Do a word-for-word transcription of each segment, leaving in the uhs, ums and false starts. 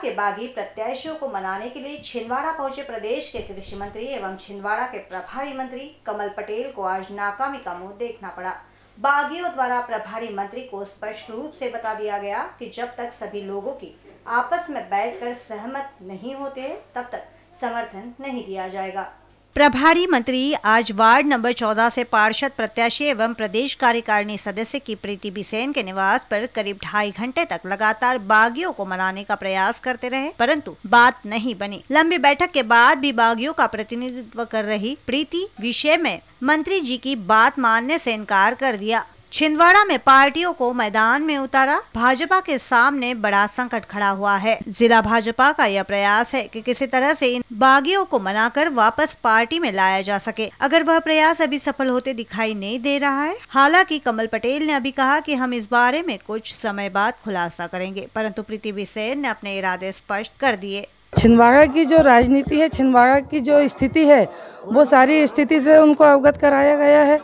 के बागी प्रत्याशियों को मनाने के लिए छिंदवाड़ा पहुंचे प्रदेश के कृषि मंत्री एवं छिंदवाड़ा के प्रभारी मंत्री कमल पटेल को आज नाकामी का मुंह देखना पड़ा। बागियों द्वारा प्रभारी मंत्री को स्पष्ट रूप से बता दिया गया कि जब तक सभी लोगों की आपस में बैठकर सहमत नहीं होते तब तक समर्थन नहीं दिया जाएगा। प्रभारी मंत्री आज वार्ड नंबर चौदह से पार्षद प्रत्याशी एवं प्रदेश कार्यकारिणी सदस्य की प्रीति बिसेन के निवास पर करीब ढाई घंटे तक लगातार बागियों को मनाने का प्रयास करते रहे, परंतु बात नहीं बनी। लंबी बैठक के बाद भी बागियों का प्रतिनिधित्व कर रही प्रीति विषय में मंत्री जी की बात मानने से इनकार कर दिया। छिंदवाड़ा में पार्टियों को मैदान में उतारा। भाजपा के सामने बड़ा संकट खड़ा हुआ है। जिला भाजपा का यह प्रयास है कि किसी तरह से इन बागियों को मनाकर वापस पार्टी में लाया जा सके। अगर वह प्रयास अभी सफल होते दिखाई नहीं दे रहा है। हालांकि कमल पटेल ने अभी कहा कि हम इस बारे में कुछ समय बाद खुलासा करेंगे, परंतु प्रीति बिसेन ने अपने इरादे स्पष्ट कर दिए। छिंदवाड़ा की जो राजनीति है, छिंदवाड़ा की जो स्थिति है, वो सारी स्थिति से उनको अवगत कराया गया है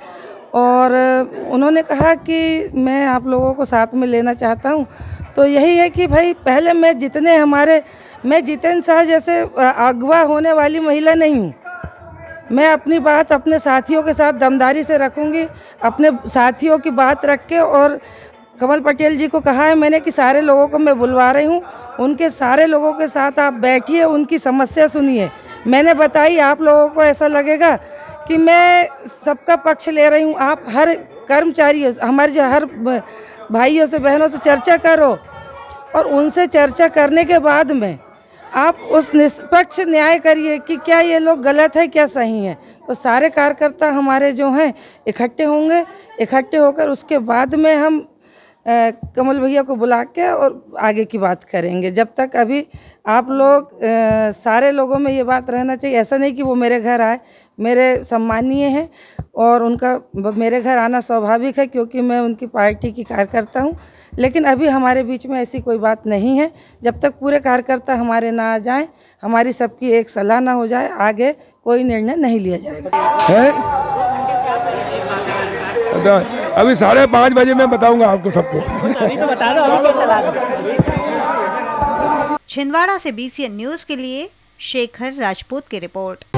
और उन्होंने कहा कि मैं आप लोगों को साथ में लेना चाहता हूं। तो यही है कि भाई पहले मैं जितने हमारे मैं जितेंद्र शाह जैसे अगवा होने वाली महिला नहीं हूं। मैं अपनी बात अपने साथियों के साथ दमदारी से रखूंगी, अपने साथियों की बात रख के। और कमल पटेल जी को कहा है मैंने कि सारे लोगों को मैं बुलवा रही हूं, उनके सारे लोगों के साथ आप बैठिए, उनकी समस्या सुनिए। मैंने बताई, आप लोगों को ऐसा लगेगा कि मैं सबका पक्ष ले रही हूँ। आप हर कर्मचारियों हमारे जो हर भाइयों से बहनों से चर्चा करो और उनसे चर्चा करने के बाद में आप उस निष्पक्ष न्याय करिए कि क्या ये लोग गलत है क्या सही है। तो सारे कार्यकर्ता हमारे जो हैं इकट्ठे होंगे, इकट्ठे होकर उसके बाद में हम आ, कमल भैया को बुला के और आगे की बात करेंगे। जब तक अभी आप लोग आ, सारे लोगों में ये बात रहना चाहिए। ऐसा नहीं कि वो मेरे घर आए, मेरे सम्मानीय हैं और उनका मेरे घर आना स्वाभाविक है क्योंकि मैं उनकी पार्टी की कार्यकर्ता हूं। लेकिन अभी हमारे बीच में ऐसी कोई बात नहीं है। जब तक पूरे कार्यकर्ता हमारे ना आ जाएं, हमारी सबकी एक सलाह ना हो जाए, आगे कोई निर्णय नहीं लिया जाएगा। अभी साढ़े पाँच बजे मैं बताऊंगा आपको सबको। अभी तो बता दो, अभी तो चला दो। छिंदवाड़ा से बी सी एन न्यूज के लिए शेखर राजपूत की रिपोर्ट।